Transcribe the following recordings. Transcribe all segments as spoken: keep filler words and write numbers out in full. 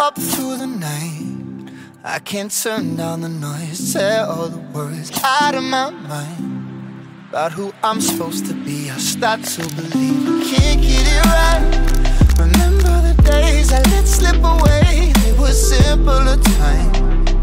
up through the night, I can't turn down the noise. Tear all the words out of my mind about who I'm supposed to be. I start to believe I can't get it right. Remember the days I let slip away, they were simpler times.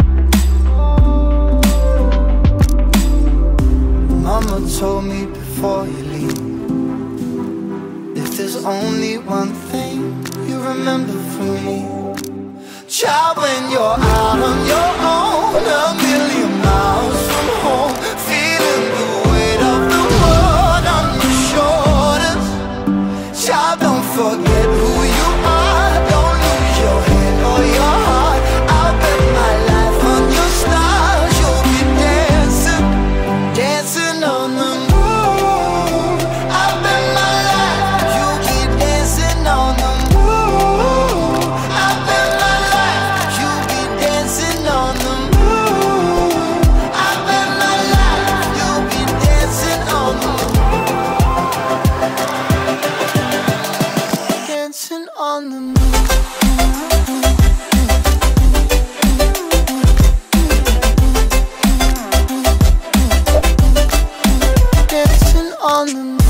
Mama told me before you leave, if there's only one thing you remember from me, child, when you're out on your own, a million miles from home, feeling the weight of the world on your shoulders. Child, don't forget who you are, don't lose your head or your heart. I'll bet my life on your stars, you'll be dancing, dancing on the moon. I'll bet my life, you'll be dancing on the moon. I'll bet my life, you'll be dancing on the moon. I'll bet my life, you'll be dancing on the moon. Dancing on the moon. Dancing on the moon.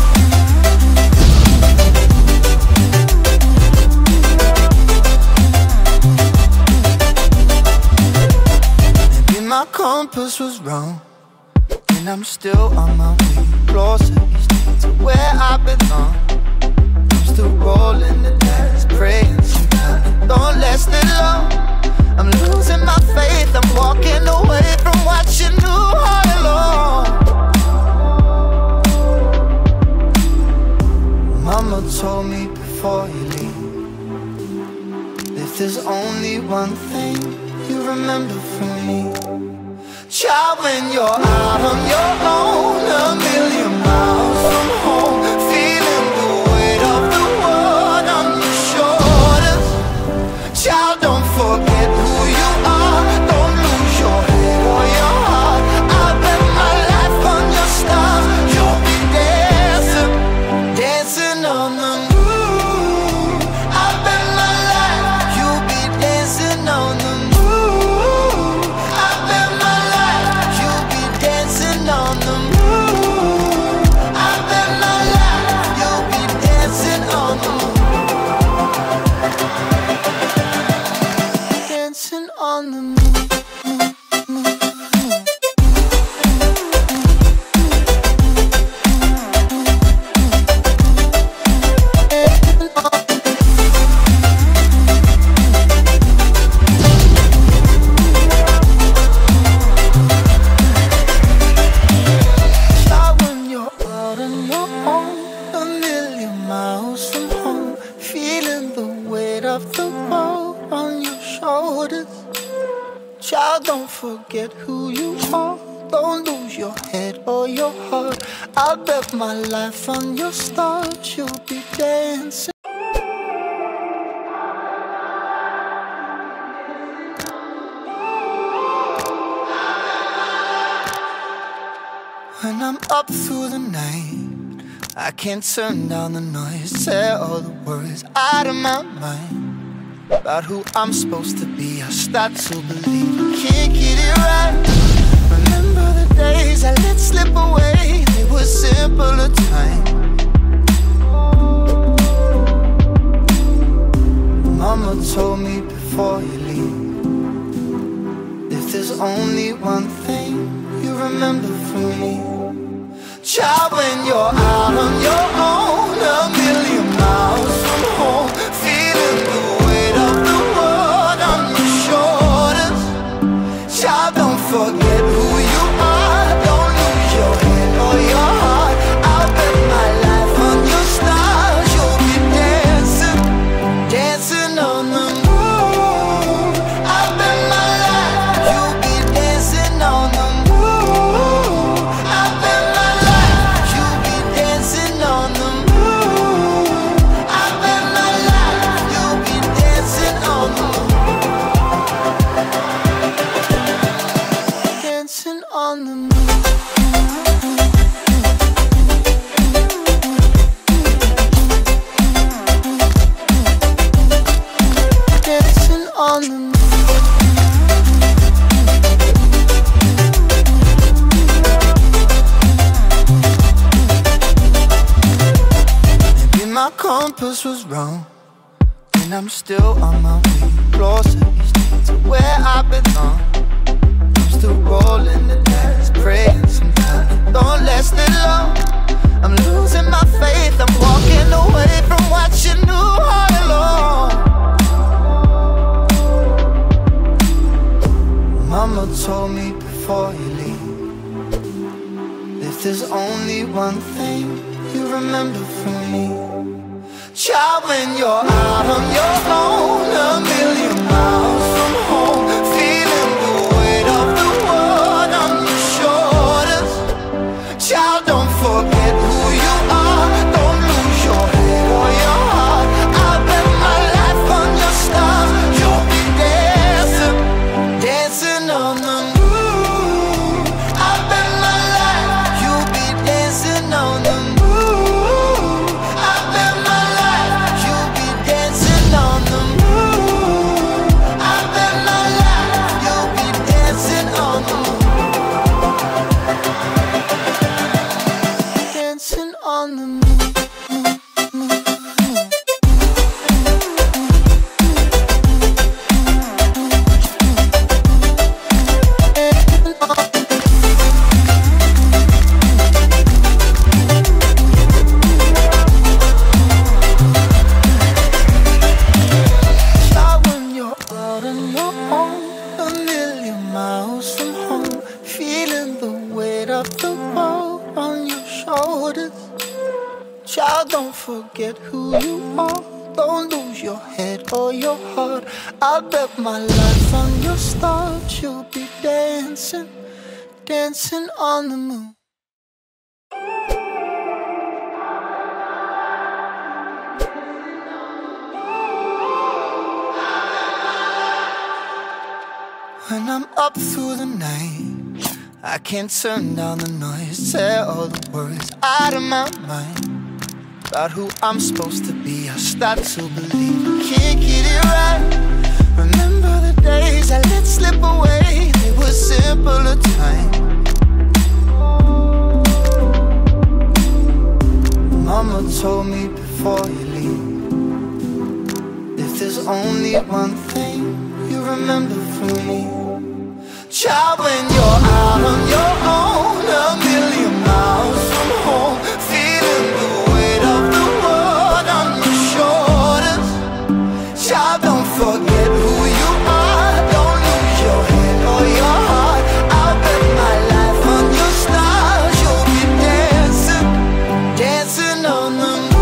Maybe my compass was wrong, and I'm still on my way closer each day to where I belong. I'm still rolling the dice, praying sometimes it don't last that long. I'm losing my faith, I'm walking away from what you knew all along. Mama told me before you leave, if there's only one thing you remember from me, child, when you're out on your own, a million miles from home, feeling the weight of the world on your shoulders. Child, don't forget who you are, don't lose your head or your heart. I'll bet my life on your stars, you'll be dancing, dancing on the moon. I'll bet my life, you'll be dancing on the moon. I'll bet my life, you'll be dancing on the moon. I'll bet my life, you'll be dancing on the moon. Dancing on the moon. Child, when you're out on your own, a million miles from home, feeling the weight of the world on your shoulders. Child, don't forget who you are, don't lose your head or your heart. I'll bet my life on your stars, you'll be dancing. When I'm up through the night, I can't turn down the noise. Tear all the words out of my mind about who I'm supposed to be. I start to believe I can't get it right. Remember the days I let slip away, they were simpler times. Mama told me before you leave, if there's only one thing you remember from me, child, when you're out on your own, a million miles from home, feeling the weight of the world on your shoulders. Child, don't forget who you are, don't lose your head or your heart. I'll bet my life on your stars, you'll be dancing, dancing on the moon. I'll bet my life, you'll be dancing on the moon. I'll bet my life, you'll be dancing on the moon. I'll bet my life, you'll be dancing on the moon. Dancing on the moon. Dancing compass was wrong, and I'm still on my way closer each day to where I belong. I'm still rolling the dice, praying sometimes it don't last that long. I'm losing my faith, I'm walking away from what you knew all along. Mama told me before you leave, if there's only one thing you remember from me, child, when you're out on your own, a million miles from home, feeling the weight of the world on your shoulders. Child, don't forget who you are, don't lose your head or your heart. I'll bet my life on your stars, you'll be dancing, dancing on the moon. I'll bet my life, you'll be dancing on the moon. On the moon, moon, moon, child, when you're out on your own, a million miles from home, feeling the weight of the world on your shoulders. Child, don't forget who you are, don't lose your head or your heart. I bet my life on your stars, you'll be dancing, dancing on the moon. When I'm up through the night, I can't turn down the noise, tear all the words out of my mind about who I'm supposed to be. I start to believe I can't get it right. Remember the days I let slip away, they were simpler times. Mama told me before you leave, if there's only one thing you remember from me, child, when you're out on your own, a million miles from home, feeling the weight of the world on your shoulders. Child, don't forget who you are, don't lose your head or your heart. I'll bet my life on your stars, you'll be dancing, dancing on the moon.